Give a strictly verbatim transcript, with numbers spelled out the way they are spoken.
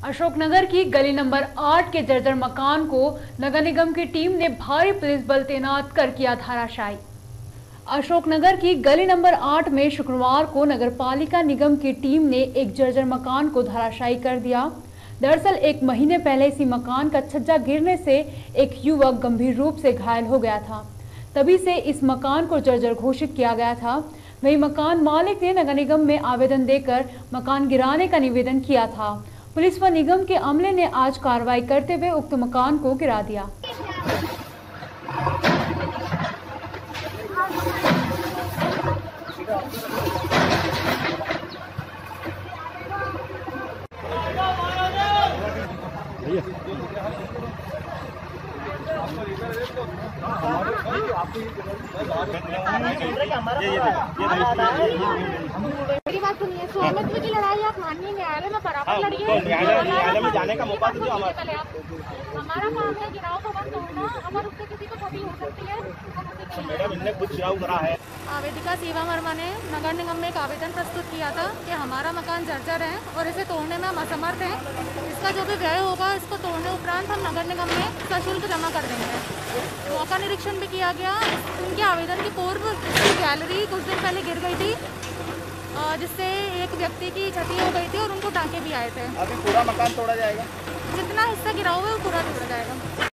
अशोकनगर की गली नंबर आठ के जर्जर मकान को नगर निगम की टीम ने भारी पुलिस बल तैनात कर किया धराशायी। अशोकनगर की गली नंबर आठ में शुक्रवार को नगर पालिका निगम की टीम ने एक जर्जर मकान को धराशायी कर दिया। दरअसल एक महीने पहले इसी मकान का छज्जा गिरने से एक युवक गंभीर रूप से घायल हो गया था। तभी से इस मकान को जर्जर घोषित किया गया था। वही मकान मालिक ने नगर निगम में आवेदन देकर मकान गिराने का निवेदन किया था। पुलिस व निगम के अमले ने आज कार्रवाई करते हुए उक्त मकान को गिरा दिया। मेरी बात सुनिए, स्वामित्व की लड़ाई आप माननीय न्यायालय में बराबर लड़िए। न्यायालय में जाने का मौका दीजिए। हमारा हमारा काम है गिराव भवन तोड़ना। अगर उससे किसी को क्षति हो सकती है तो मैडम इनने खुद गिराव करा है। आवेदिका शिवा वर्मा ने नगर निगम में एक आवेदन प्रस्तुत किया था कि हमारा मकान जर्जर है और इसे तोड़ने में हम असमर्थ हैं। इसका जो भी व्यय होगा इसको तोड़ने उपरांत हम नगर निगम में सशुल्क जमा कर देंगे। मौका निरीक्षण भी किया गया। उनके आवेदन की पूर्व गैलरी कुछ दिन पहले गिर गई थी, जिससे एक व्यक्ति की क्षति हो गई थी और उनको टाँके भी आए थे। अभी पूरा मकान तोड़ा जाएगा। जितना हिस्सा गिरा हुआ है वो पूरा तोड़ा जाएगा।